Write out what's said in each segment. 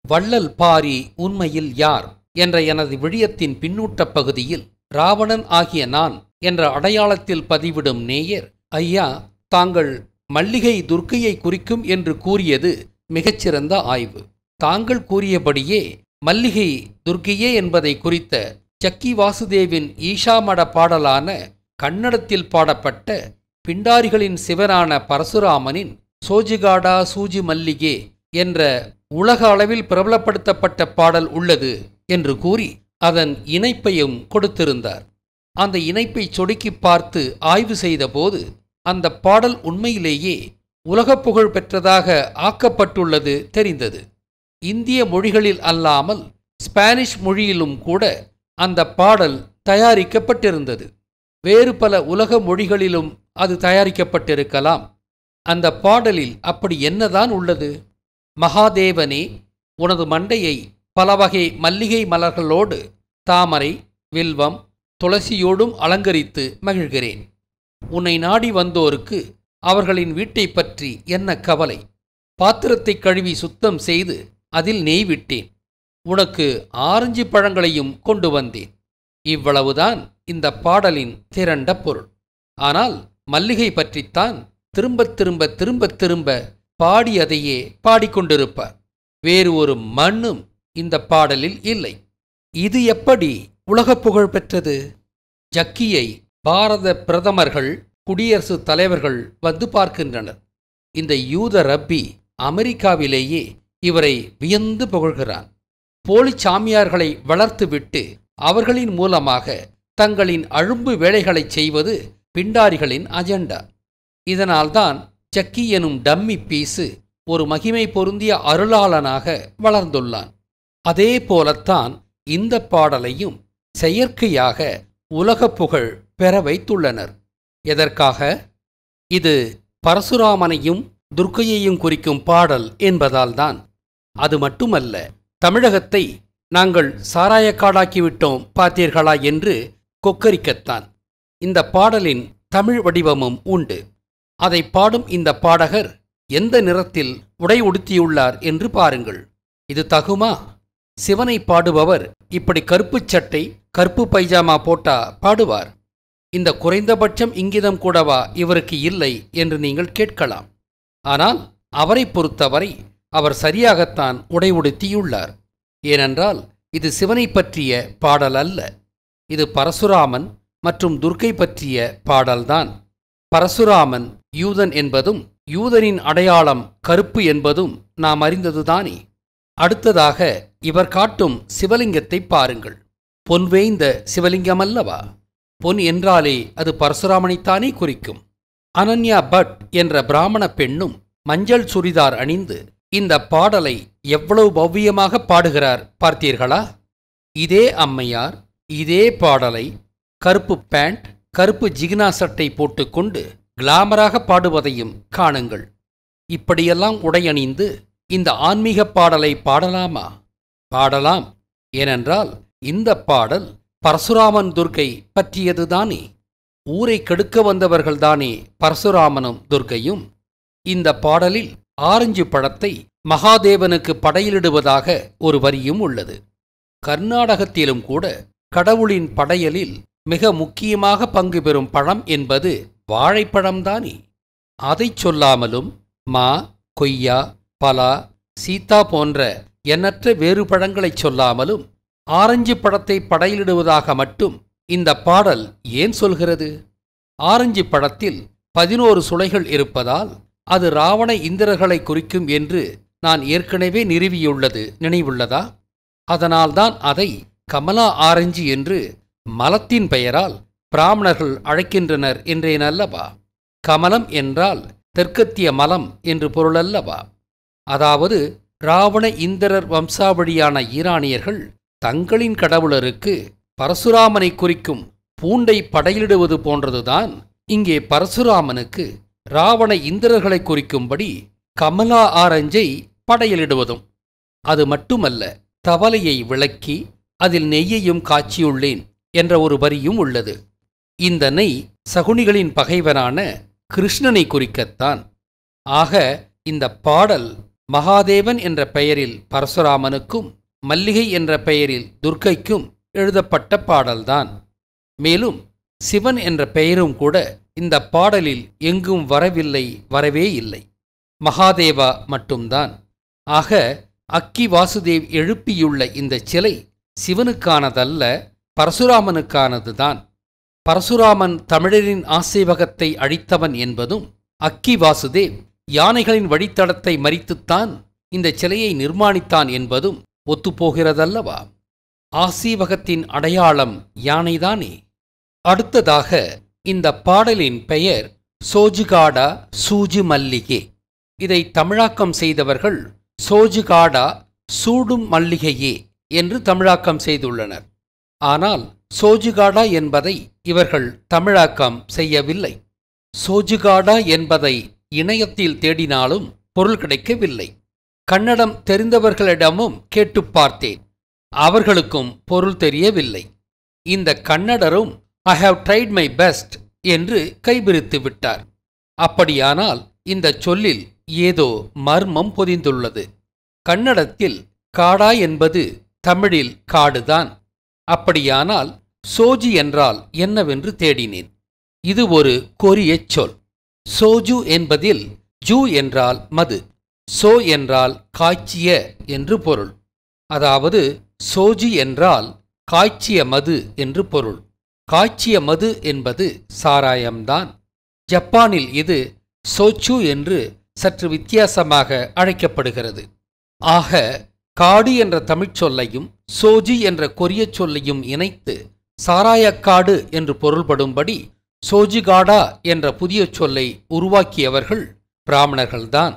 வள்ளல் பாரி உண்மையில் யார் என்ற எனது விழியத்தின் பின்னூட்டப் பகுதியில் ராவணன் ஆகிய நான் என்ற அடையாளத்தில் பதிவிடும் நேயர், ஐயா, தாங்கள் மல்லிகை துர்க்கையை குறிக்கும் என்று கூறியது மிகச்சிறந்த ஆய்வு. தாங்கள் கூறியபடியே மல்லிகை துர்க்கையே என்பதை குறித்த சக்கி வாசுதேவின் ஈஷாமட பாடலான கன்னடத்தில் பாடப்பட்ட பிண்டாரிகளின் சிவனான பரசுராமனின் சோஜுகாடா சூஜு மல்லிகே என்ற உலக அளவில் பிரபலப்படுத்தப்பட்ட பாடல் உள்ளது என்று கூறி அதன் இணைப்பையும் கொடுத்திருந்தார். அந்த இணைப்பை சொடுக்கி பார்த்து ஆய்வு செய்தபோது அந்த பாடல் உண்மையிலேயே உலகப் புகழ் பெற்றதாக ஆக்கப்பட்டுள்ளது தெரிந்தது. இந்திய மொழிகளில் அல்லாமல் ஸ்பானிஷ் மொழியிலும் கூட அந்த பாடல் தயாரிக்கப்பட்டிருந்தது. வேறு பல உலக மொழிகளிலும் அது தயாரிக்கப்பட்டிருக்கலாம். அந்த பாடலில் அப்படி என்னதான் உள்ளது? மகாதேவனே, உனது மண்டையை பல வகை மல்லிகை மலர்களோடு, தாமரை, வில்வம், துளசியோடும் அலங்கரித்து மகிழ்கிறேன். உன்னை நாடி வந்தோருக்கு அவர்களின் வீட்டை பற்றி என்ன கவலை? பாத்திரத்தை கழுவி சுத்தம் செய்து அதில் நெய் விட்டேன். உனக்கு ஆரஞ்சு பழங்களையும் கொண்டு வந்தேன். இவ்வளவுதான் இந்த பாடலின் திரண்ட பொருள். ஆனால் மல்லிகை பற்றித்தான் திரும்பத் திரும்ப திரும்பத் திரும்ப பாடியதையே பாடிக்கொண்டிருப்பார். வேறு ஒரு மண்ணும் இந்த பாடலில் இல்லை. இது எப்படி உலகப் புகழ் பெற்றது? ஜக்கியை பாரத பிரதமர்கள், குடியரசுத் தலைவர்கள் வந்து பார்க்கின்றனர். இந்த யூத ரப்பி அமெரிக்காவிலேயே இவரை வியந்து புகழ்கிறான். போலி சாமியார்களை வளர்த்துவிட்டு அவர்களின் மூலமாக தங்களின் அழும்பு வேலைகளைச் செய்வது பிண்டாரிகளின் அஜெண்டா. இதனால்தான் சக்கி எனும் டம்மி பீஸு ஒரு மகிமை பொருந்திய அருளாளனாக வளர்ந்துள்ளான். அதே போலத்தான் இந்த பாடலையும் செயற்கையாக உலகப் புகழ் பெற வைத்துள்ளனர். எதற்காக? இது பரசுராமனையும் துர்க்கையையும் குறிக்கும் பாடல் என்பதால்தான். அது மட்டுமல்ல, தமிழகத்தை நாங்கள் சாராயக்காடாக்கிவிட்டோம் பார்த்தீர்களா என்று கொக்கரிக்கத்தான். இந்த பாடலின் தமிழ் வடிவமும் உண்டு. அதை பாடும் இந்த பாடகர் எந்த நிறத்தில் உடை உடுத்தியுள்ளார் என்று பாருங்கள். இது தகுமா? சிவனை பாடுபவர் இப்படி கருப்புச் சட்டை, கருப்பு பைஜாமா போட்டா பாடுவார்? இந்த குறைந்தபட்சம் இங்கிதம் கூடவா இவருக்கு இல்லை என்று நீங்கள் கேட்கலாம். ஆனால் அவரை பொறுத்தவரை அவர் சரியாகத்தான் உடை உடுத்தியுள்ளார். ஏனென்றால் இது சிவனை பற்றிய பாடல் அல்ல. இது பரசுராமன் மற்றும் துர்க்கை பற்றிய பாடல்தான். பரசுராமன் யூதன் என்பதும் யூதனின் அடையாளம் கருப்பு என்பதும் நாம் அறிந்ததுதானே. அடுத்ததாக இவர் காட்டும் சிவலிங்கத்தை பாருங்கள். பொன் வேய்ந்த சிவலிங்கமல்லவா? பொன் என்றாலே அது பரசுராமனைத்தானே குறிக்கும். அனன்யா பட் என்ற பிராமண பெண்ணும் மஞ்சள் சுரிதார் அணிந்து இந்த பாடலை எவ்வளவு பவ்யமாக பாடுகிறார் பார்த்தீர்களா? இதே அம்மையார் இதே பாடலை கருப்பு பேண்ட், கருப்பு ஜிகினா சட்டை போட்டுக்கொண்டு கிளாமராக பாடுவதையும் காணுங்கள். இப்படியெல்லாம் உடையணிந்து இந்த ஆன்மீக பாடலை பாடலாமா? பாடலாம். ஏனென்றால் இந்த பாடல் பரசுராமன் துர்க்கை பற்றியதுதானே. ஊரை கெடுக்க வந்தவர்கள்தானே பரசுராமனும் துர்க்கையும். இந்த பாடலில் ஆரஞ்சு பழத்தை மகாதேவனுக்கு படையிலிடுவதாக ஒரு வரியும் உள்ளது. கர்நாடகத்திலும் கூட கடவுளின் படையலில் மிக முக்கியமாக பங்கு பெறும் பழம் என்பது வாழைப்பழம்தானே. அதைச் சொல்லாமலும் மா, கொய்யா, பலா, சீதா போன்ற எண்ணற்ற வேறு பழங்களைச் சொல்லாமலும் ஆரஞ்சு பழத்தை படையிலிடுவதாக மட்டும் இந்த பாடல் ஏன் சொல்கிறது? ஆரஞ்சு பழத்தில் 11 சுளைகள் இருப்பதால் அது ராவண இந்திரர்களை குறிக்கும் என்று நான் ஏற்கனவே நிறுவியுள்ளது நினைவுள்ளதா? அதனால்தான் அதை கமலா ஆரஞ்சு என்று மலத்தின் பெயரால் பிராமணர்கள் அழைக்கின்றனர் என்றேனல்லவா? கமலம் என்றால் தெற்கத்திய மலம் என்று பொருளல்லவா? அதாவது ராவண இந்திரர் வம்சாவழியான ஈரானியர்கள் தங்களின் கடவுளருக்கு பரசுராமனை குறிக்கும் பூண்டை படையிலிடுவது போன்றதுதான் இங்கே பரசுராமனுக்கு ராவண இந்திரர்களை குறிக்கும்படி கமலா ஆரஞ்சை படையலிடுவதும். அது மட்டுமல்ல, தவலையை விளக்கி அதில் நெய்யையும் காய்ச்சியுள்ளேன் என்ற ஒரு வரியும் உள்ளது. இந்த நெய் சகுனிகளின் பகைவனான கிருஷ்ணனை குறிக்கத்தான். ஆக இந்த பாடல் மகாதேவன் என்ற பெயரில் பரசுராமனுக்கும் மல்லிகை என்ற பெயரில் துர்க்கைக்கும் எழுதப்பட்ட பாடல்தான். மேலும் சிவன் என்ற பெயரும் கூட இந்த பாடலில் எங்கும் வரவே இல்லை. மகாதேவா மட்டும்தான். ஆக அக்கி வாசுதேவ் எழுப்பியுள்ள இந்த சிலை சிவனுக்கானதல்ல, பரசுராமனுக்கானதுதான். பரசுராமன் தமிழரின் ஆசைவகத்தை அழித்தவன் என்பதும், அக்கி வாசுதேவ் யானைகளின் வழித்தடத்தை மறித்துத்தான் இந்த சிலையை நிர்மாணித்தான் என்பதும் ஒத்துப்போகிறதல்லவா? ஆசீவகத்தின் அடையாளம் யானைதானே. அடுத்ததாக இந்த பாடலின் பெயர் சோஜுகாடா சூஜு மல்லிகே. இதை தமிழாக்கம் செய்தவர்கள் சோஜுகாடா சூடும் மல்லிகையே என்று தமிழாக்கம் செய்துள்ளனர். ஆனால் சோஜுகாடா என்பதை இவர்கள் தமிழாக்கம் செய்யவில்லை. சோஜுகாடா என்பதை இணையத்தில் தேடினாலும் பொருள் கிடைக்கவில்லை. கன்னடம் தெரிந்தவர்களிடமும் கேட்டு பார்த்தேன். அவர்களுக்கும் பொருள் தெரியவில்லை. இந்த கன்னடரும் I have tried my best என்று கைபிரித்து விட்டார். அப்படியானால் இந்த சொல்லில் ஏதோ மர்மம் பொதிந்துள்ளது. கன்னடத்தில் காடா என்பது தமிழில் காடுதான். அப்படியானால் சோஜு என்றால் என்னவென்று தேடினேன். இது ஒரு கொரியச் சொல். சோஜு என்பதில் ஜூ என்றால் மது, சோ என்றால் காய்ச்சிய என்று பொருள். அதாவது சோஜு என்றால் காய்ச்சிய மது என்று பொருள். காய்ச்சிய மது என்பது சாராயம்தான். ஜப்பானில் இது சோச்சு என்று சற்று வித்தியாசமாக அழைக்கப்படுகிறது. ஆக காடு என்ற தமிழ்ச் சொல்லையும் சோஜு என்ற கொரியச் சொல்லையும் இணைத்து சாராயக்காடு என்று பொருள்படும்படி சோஜுகாடா என்ற புதிய சொல்லை உருவாக்கியவர்கள் பிராமணர்கள்தான்.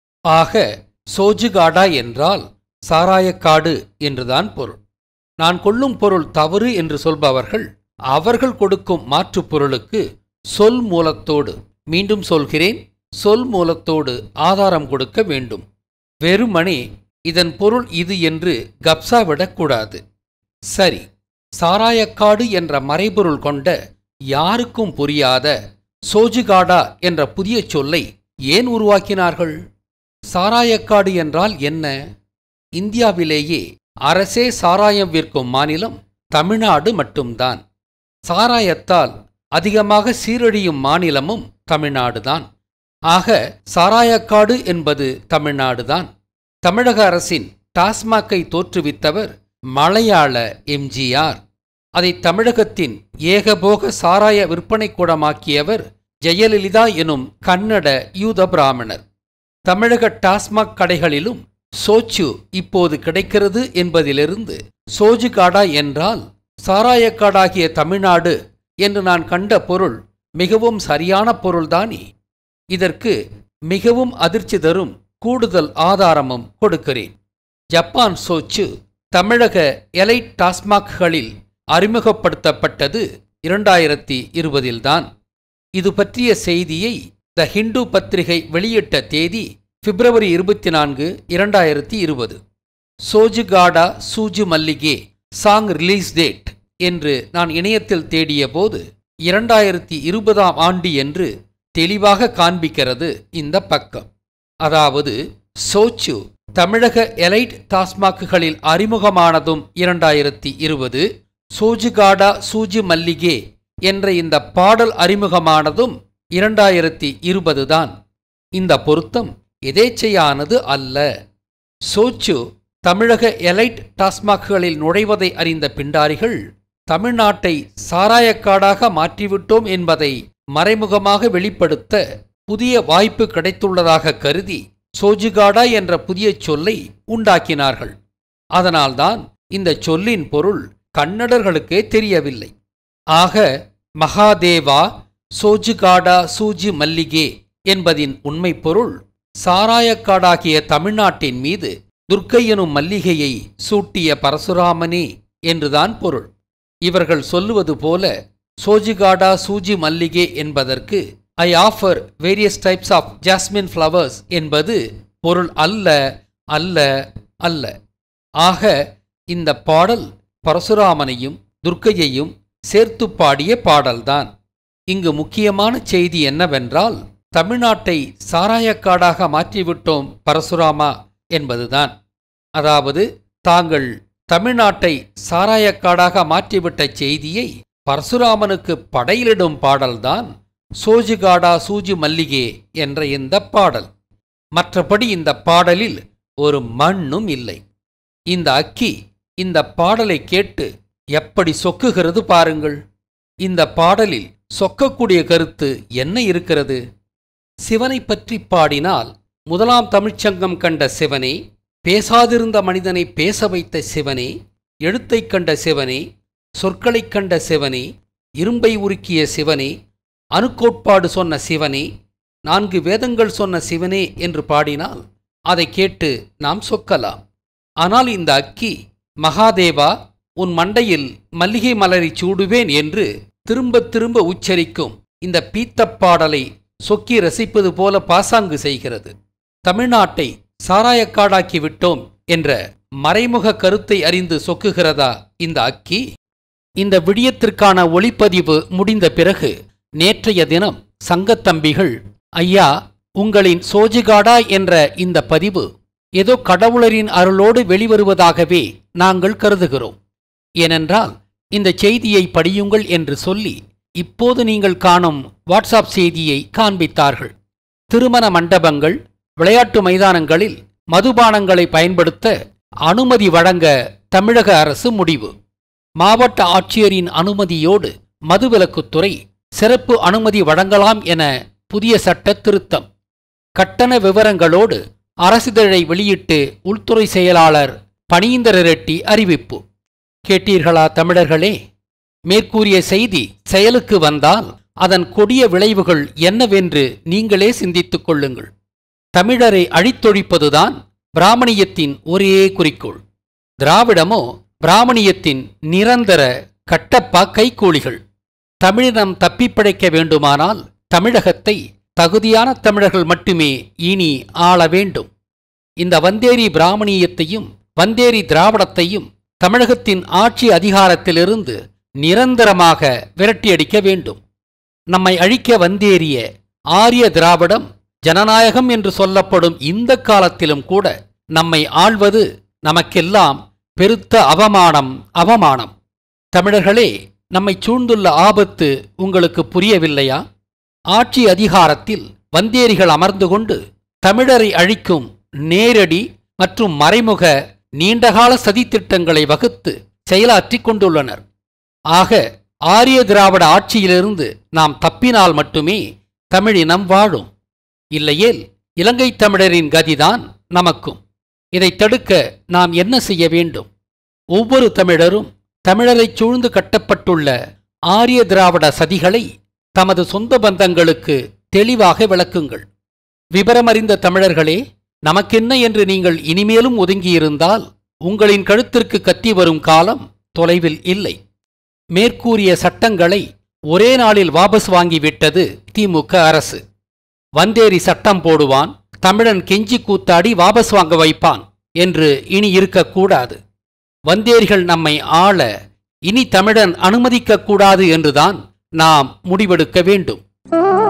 ஆக சோஜுகாடா என்றால் சாராயக்காடு என்றுதான் பொருள். நான் கொள்ளும் பொருள் தவறு என்று சொல்பவர்கள் அவர்கள் கொடுக்கும் மாற்றுப் பொருளுக்கு சொல் மூலத்தோடு, மீண்டும் சொல்கிறேன், சொல் மூலத்தோடு ஆதாரம் கொடுக்க வேண்டும். வெறுமனே இதன் பொருள் இது என்று கப்சா விடக்கூடாது. சரி, சாராயக்காடு என்ற மறைபொருள் கொண்ட யாருக்கும் புரியாத சோஜுகாடா என்ற புதிய சொல்லை ஏன் உருவாக்கினார்கள்? சாராயக்காடு என்றால் என்ன? இந்தியாவிலேயே அரசே சாராயம் விற்கும் மாநிலம் தமிழ்நாடு மட்டும்தான். சாராயத்தால் அதிகமாக சீரழியும் மாநிலமும் தமிழ்நாடுதான். ஆக சாராயக்காடு என்பது தமிழ்நாடுதான். தமிழக அரசின் டாஸ்மாக்கை தோற்றுவித்தவர் மலையாள எம்ஜிஆர். அதை தமிழகத்தின் ஏகபோக சாராய விற்பனை கூடமாக்கியவர் ஜெயலலிதா எனும் கன்னட யூத பிராமணர். தமிழக டாஸ்மாக் கடைகளிலும் சோச்சு இப்போது கிடைக்கிறது என்பதிலிருந்து சோஜுகாடா என்றால் சாராயக்காடாகிய தமிழ்நாடு என்று நான் கண்ட பொருள் மிகவும் சரியான பொருள்தானே. இதற்கு மிகவும் அதிர்ச்சி தரும் கூடுதல் ஆதாரமும் கொடுக்கிறேன். ஜப்பான் சோச்சு தமிழக எலைட் டாஸ்மாக்களில் அறிமுகப்படுத்தப்பட்டது 2020 இது பற்றிய செய்தியை த ஹிந்து பத்திரிகை வெளியிட்ட தேதி February 24, 2020. Sojugada Sooju Mallige song release date என்று நான் இணையத்தில் தேடிய போது 2020 என்று தெளிவாக காண்பிக்கிறது இந்த பக்கம். அதாவது சோச்சு தமிழக எலைட் டாஸ்மாக்குகளில் அறிமுகமானதும் 2020, சோஜுகாடா சூஜு மல்லிகே என்ற இந்த பாடல் அறிமுகமானதும் 2020 தான். இந்த பொருத்தம் எதேச்சையானது அல்ல. சோச்சு தமிழக எலைட் டாஸ்மாக்குகளில் நுழைவதை அறிந்த பிண்டாரிகள் தமிழ்நாட்டை சாராயக்காடாக மாற்றிவிட்டோம் என்பதை மறைமுகமாக வெளிப்படுத்த புதிய வாய்ப்பு கிடைத்துள்ளதாக கருதி சோஜுகாடா என்ற புதிய சொல்லை உண்டாக்கினார்கள். அதனால்தான் இந்த சொல்லின் பொருள் கன்னடர்களுக்கே தெரியவில்லை. ஆக மகாதேவா சோஜுகாடா சூஜு மல்லிகே என்பதின் உண்மை பொருள் சாராயக்காடாகிய தமிழ்நாட்டின் மீது துர்க்கை எனும் மல்லிகையை சூட்டிய பரசுராமனே என்றுதான் பொருள். இவர்கள் சொல்லுவது போல சோஜுகாடா சூஜு மல்லிகே என்பதற்கு I offer various types of jasmine flowers என்பது பொருள் அல்ல அல்ல அல்ல. ஆக இந்த பாடல் பரசுராமனையும் துர்க்கையையும் சேர்த்து பாடிய பாடல்தான். இங்கு முக்கியமான செய்தி என்னவென்றால் தமிழ்நாட்டை சாராயக்காடாக மாற்றிவிட்டோம் பரசுராமா என்பதுதான். அதாவது தாங்கள் தமிழ்நாட்டை சாராயக்காடாக மாற்றிவிட்ட செய்தியை பரசுராமனுக்கு படையிலிடும் பாடல்தான் சோஜுகாடா சூஜு மல்லிகே என்ற இந்த பாடல். மற்றபடி இந்த பாடலில் ஒரு மண்ணும் இல்லை. இந்த அக்கி இந்த பாடலை கேட்டு எப்படி சொக்குகிறது பாருங்கள். இந்த பாடலில் சொக்கக்கூடிய கருத்து என்ன இருக்கிறது? சிவனை பற்றி பாடினால் முதலாம் தமிழ்ச்சங்கம் கண்ட சிவனே, பேசாதிருந்த மனிதனை பேச வைத்த சிவனே, எழுத்தைக் கண்ட சிவனே, சொற்களைக் கண்ட சிவனே, இரும்பை உருக்கிய சிவனே, அணுக்கோட்பாடு சொன்ன சிவனே, 4 வேதங்கள் சொன்ன சிவனே என்று பாடினால் அதை கேட்டு நாம் சொக்கலாம். ஆனால் இந்த அக்கி மகாதேவா உன் மண்டையில் மல்லிகை மலரை சூடுவேன் என்று திரும்ப திரும்ப உச்சரிக்கும் இந்த பீத்தப்பாடலை சொக்கி ரசிப்பது போல பாசாங்கு செய்கிறது. தமிழ்நாட்டை சாராயக்காடாக்கி விட்டோம் என்ற மறைமுக கருத்தை அறிந்து சொக்குகிறதா இந்த அக்கி? இந்த விடியத்திற்கான ஒளிப்பதிவு முடிந்த பிறகு நேற்றைய தினம் சங்கத்தம்பிகள், ஐயா, உங்களின் சோஜுகாடா என்ற இந்த பதிவு ஏதோ கடவுளரின் அருளோடு வெளிவருவதாகவே நாங்கள் கருதுகிறோம். ஏனென்றால் இந்த செய்தியை படியுங்கள் என்று சொல்லி இப்போது நீங்கள் காணும் வாட்ஸ்அப் செய்தியை காண்பித்தார்கள். திருமண மண்டபங்கள், விளையாட்டு மைதானங்களில் மதுபானங்களை பயன்படுத்த அனுமதி வழங்க தமிழக அரசு முடிவு. மாவட்ட ஆட்சியரின் அனுமதியோடு மதுவிலக்குத்துறை சிறப்பு அனுமதி வழங்கலாம் என புதிய சட்ட திருத்தம். கட்டண விவரங்களோடு அரசிதழை வெளியிட்டு உள்துறை செயலாளர் பனீந்தர ரெட்டி அறிவிப்பு. கேட்டீர்களா தமிழர்களே? மேற்கூறிய செய்தி செயலுக்கு வந்தால் அதன் கொடிய விளைவுகள் என்னவென்று நீங்களே சிந்தித்துக் கொள்ளுங்கள். தமிழரை அழித்தொழிப்பதுதான் பிராமணியத்தின் ஒரே குறிக்கோள். திராவிடமோ பிராமணியத்தின் நிரந்தர கட்டப்பா கைக்கூலிகள். தமிழினம் தப்பிப்பிழைக்க வேண்டுமானால் தமிழகத்தை தகுதியான தமிழர்கள் மட்டுமே இனி ஆள வேண்டும். இந்த வந்தேரி பிராமணியத்தையும் வந்தேரி திராவிடத்தையும் தமிழகத்தின் ஆட்சி அதிகாரத்திலிருந்து நிரந்தரமாக விரட்டியடிக்க வேண்டும். நம்மை அழிக்க வந்தேறிய ஆரிய திராவிடம் ஜனநாயகம் என்று சொல்லப்படும் இந்த காலத்திலும் கூட நம்மை ஆள்வது நமக்கெல்லாம் பெருத்த அவமானம். தமிழர்களே, நம்மை சூழ்ந்துள்ள ஆபத்து உங்களுக்கு புரியவில்லையா? ஆட்சி அதிகாரத்தில் வந்தேரிகள் அமர்ந்து கொண்டு தமிழரை அழிக்கும் நேரடி மற்றும் மறைமுக நீண்டகால சதித்திட்டங்களை வகுத்து செயலாற்றிக் கொண்டுள்ளனர். ஆக ஆரிய திராவிட ஆட்சியிலிருந்து நாம் தப்பினால் மட்டுமே தமிழினம் வாழும். இல்லையேல் இலங்கை தமிழரின் கதிதான் நமக்கும். இதை தடுக்க நாம் என்ன செய்ய வேண்டும்? ஒவ்வொரு தமிழரும் தமிழரைச் சூழ்ந்து கட்டப்பட்டுள்ள ஆரிய திராவிட சதிகளை தமது சொந்த பந்தங்களுக்கு தெளிவாக விளக்குங்கள். விபரமறிந்த தமிழர்களே, நமக்கென்ன என்று நீங்கள் இனிமேலும் ஒதுங்கியிருந்தால் உங்களின் கழுத்திற்கு கத்தி வரும் காலம் தொலைவில் இல்லை. மேற்கூறிய சட்டங்களை ஒரே நாளில் வாபஸ் வாங்கிவிட்டது திமுக அரசு. வந்தேரி சட்டம் போடுவான், தமிழன் கெஞ்சி கூத்தாடி வாபஸ் வாங்க வைப்பான் என்று இனி இருக்கக்கூடாது. வந்தேரிகள் நம்மை ஆள இனி தமிழன் அனுமதிக்கக்கூடாது என்றுதான் நாம் முடிவெடுக்க வேண்டும்.